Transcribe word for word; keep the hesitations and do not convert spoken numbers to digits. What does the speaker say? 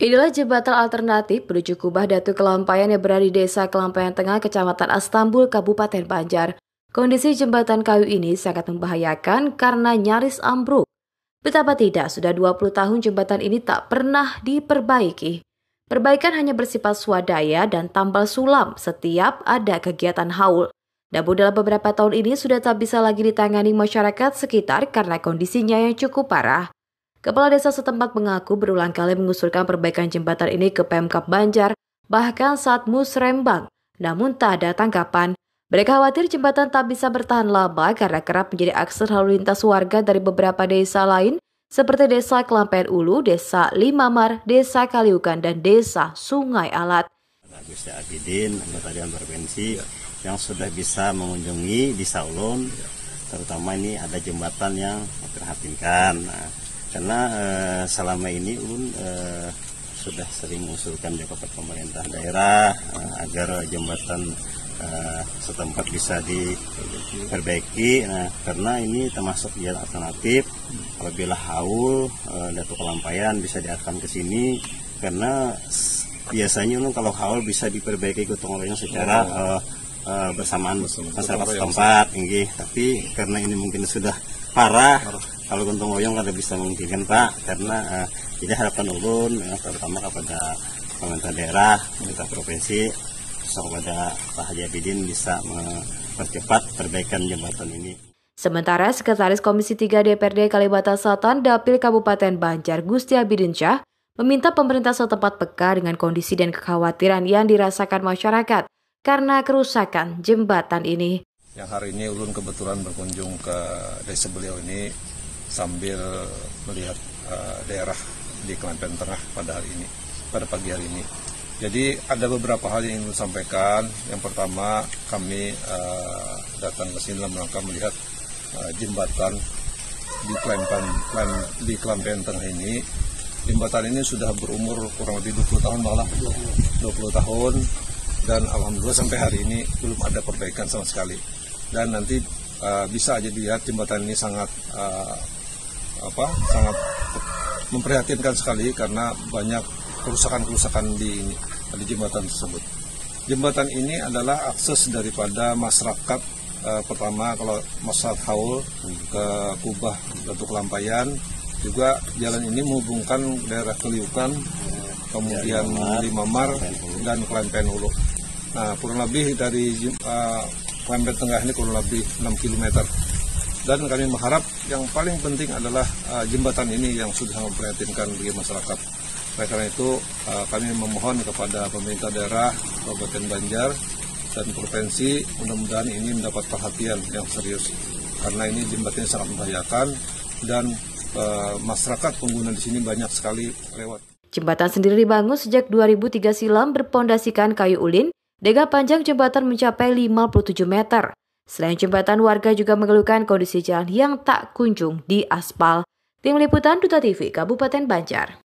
Inilah jembatan alternatif menuju Kubah Datu Kelampayan yang berada di Desa Kelampayan Tengah, Kecamatan Astambul, Kabupaten Banjar. Kondisi jembatan kayu ini sangat membahayakan karena nyaris ambruk. Betapa tidak, sudah dua puluh tahun jembatan ini tak pernah diperbaiki. Perbaikan hanya bersifat swadaya dan tambal sulam setiap ada kegiatan haul. Namun dalam beberapa tahun ini sudah tak bisa lagi ditangani masyarakat sekitar karena kondisinya yang cukup parah. Kepala desa setempat mengaku berulang kali mengusulkan perbaikan jembatan ini ke Pemkab Banjar, bahkan saat musrembang, namun tak ada tanggapan. Mereka khawatir jembatan tak bisa bertahan lama karena kerap menjadi akses lalu lintas warga dari beberapa desa lain, seperti Desa Kelampayan Ulu, Desa Limamar, Desa Kaliukan, dan Desa Sungai Alat. Gusti Abidin, anggota Dewan Provinsi, yang sudah bisa mengunjungi di Saulun, terutama ini ada jembatan yang memprihatinkan. Nah, karena eh, selama ini Ulun eh, sudah sering mengusulkan juga kepada pemerintah daerah eh, agar jembatan eh, setempat bisa diperbaiki. Nah, karena ini termasuk jalan alternatif. Apabila haul eh, Datu Kelampayan bisa diarahkan ke sini, karena biasanya Ulun kalau haul bisa diperbaiki gotong royong secara eh, eh, bersamaan masyarakat setempat, ini. Tapi karena ini mungkin sudah parah, kalau gotong royong kada bisa memungkinkan Pak, karena uh, jadi harapan ulun uh, terutama kepada pemerintah daerah, pemerintah provinsi, kepada Pak Haji Abidin bisa mempercepat perbaikan jembatan ini. Sementara Sekretaris Komisi tiga D P R D Kalimantan Selatan Dapil Kabupaten Banjar Gusti Abidin Syah meminta pemerintah setempat peka dengan kondisi dan kekhawatiran yang dirasakan masyarakat karena kerusakan jembatan ini. Yang hari ini ulun kebetulan berkunjung ke desa beliau ini sambil melihat uh, daerah di Kelampayan Tengah pada hari ini, pada pagi hari ini. Jadi ada beberapa hal yang ingin sampaikan. Yang pertama, kami uh, datang ke sini dalam rangka melihat uh, jembatan di Kelampayan, di Kelampayan Tengah ini. Jembatan ini sudah berumur kurang lebih dua puluh tahun malah, dua puluh tahun, dan alhamdulillah sampai hari ini belum ada perbaikan sama sekali. Dan nanti uh, bisa aja dilihat jembatan ini sangat uh, apa sangat memprihatinkan sekali karena banyak kerusakan-kerusakan di, di jembatan tersebut. Jembatan ini adalah akses daripada masyarakat, uh, pertama kalau masyarakat haul ke Kubah Datu Kelampayan, juga jalan ini menghubungkan daerah Kaliukan, kemudian Limamar dan Kelampayan Ulu. Nah, kurang lebih dari uh, Kelampayan Tengah ini kurang lebih enam kilometer. Dan kami mengharap yang paling penting adalah uh, jembatan ini yang sudah memprihatinkan bagi masyarakat. Oleh karena itu uh, kami memohon kepada pemerintah daerah Kabupaten Banjar dan provinsi, mudah-mudahan ini mendapat perhatian yang serius. Karena ini jembatan sangat membahayakan dan uh, masyarakat pengguna di sini banyak sekali lewat. Jembatan sendiri dibangun sejak dua ribu tiga silam berpondasikan kayu ulin dengan panjang jembatan mencapai lima puluh tujuh meter. Selain jembatan, warga juga mengeluhkan kondisi jalan yang tak kunjung diaspal. Tim Liputan Duta T V Kabupaten Banjar.